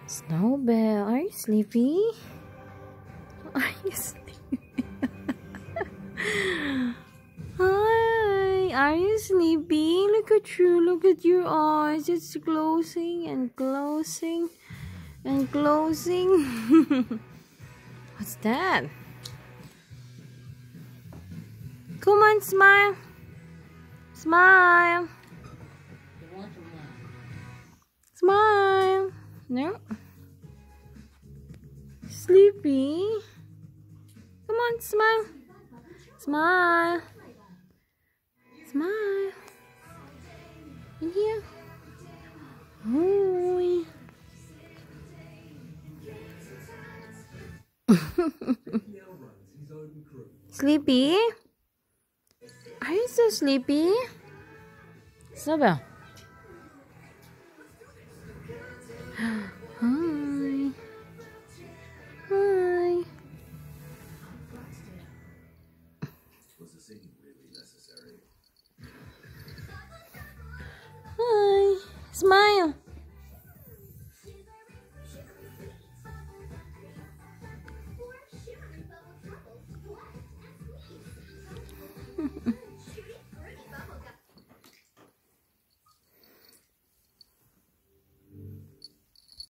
Snowbell, are you sleepy? Are you sleepy? Hi, are you sleepy? Look at you, look at your eyes. It's closing and closing and closing. What's that? Come on, smile. Smile. Smile. No. Sleepy. Come on, smile. Smile. Smile. In here. Oi. Sleepy? Are you so sleepy? Snowbell. Hi. Hi. Hi. Smile.